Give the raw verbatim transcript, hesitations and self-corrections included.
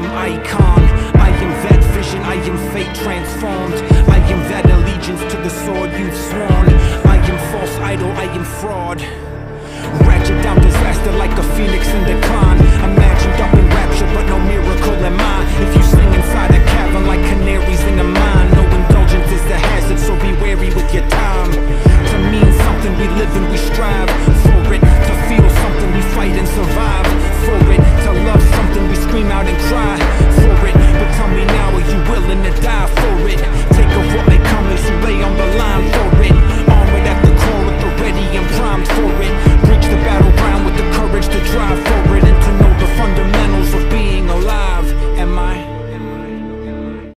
am icon, I am that vision, I am fate transformed. I am that allegiance to the sword you've sworn. I am false idol, I am fraud. Wretch